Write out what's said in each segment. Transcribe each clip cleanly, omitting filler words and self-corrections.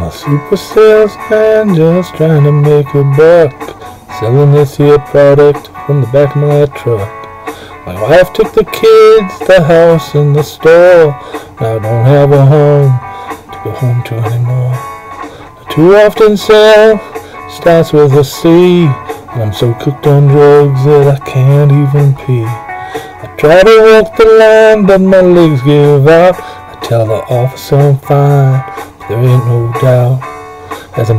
A super salesman just trying to make a buck, selling this here product from the back of my truck. My wife took the kids, the house, and the store. Now I don't have a home to go home to anymore. I too often sell starts with a C, and I'm so cooked on drugs that I can't even pee. I try to walk the line, but my legs give out. I tell the officer I'm fine, but there ain't no doubt. As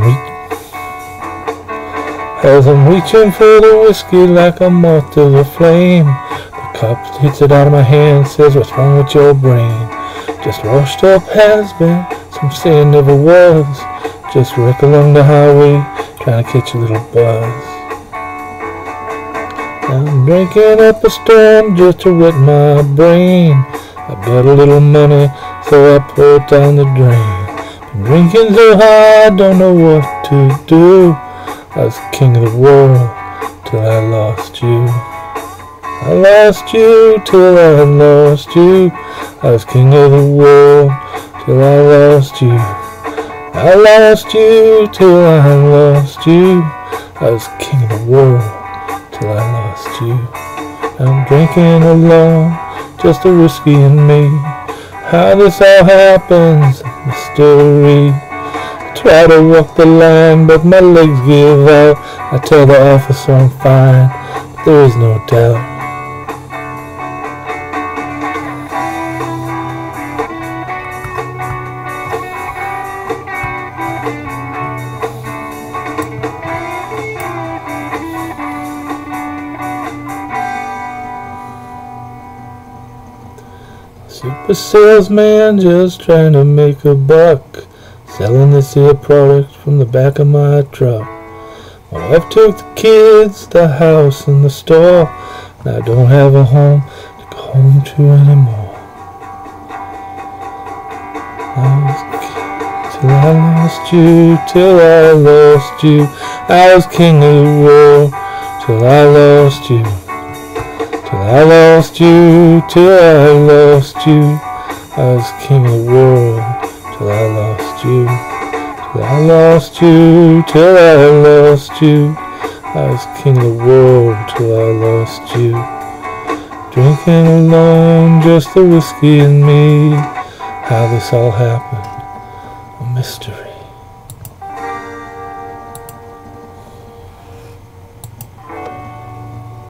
I'm reaching for the whiskey like a moth to the flame, the cop hits it out of my hand, says, "What's wrong with your brain?" Just washed up has been, some say never was. Just wreck along the highway, trying to catch a little buzz. I'm drinking up a storm just to wet my brain. I got a little money, so I pour it down the drain. Been drinking so high, I don't know what to do. I was king of the world till I lost you. I lost you till I lost you. I was king of the world till I lost you. I lost you till I lost you. I was king of the world till I lost you. I'm drinking alone, just a whiskey and me. How this all happens, a mystery. Try to walk the line, but my legs give out. I tell the officer I'm fine, but there is no doubt. Super salesman just trying to make a buck, selling this here product from the back of my truck. My wife took the kids, the house, and the store. Now I don't have a home to go home to anymore. Till I lost you, till I lost you. I was king of the world till I lost you. Till I lost you, till I lost you. I was king of the world till I lost you. Till I lost you, till I lost you. I was king of the world till I lost you. Drinking alone, just the whiskey and me. How this all happened, a mystery.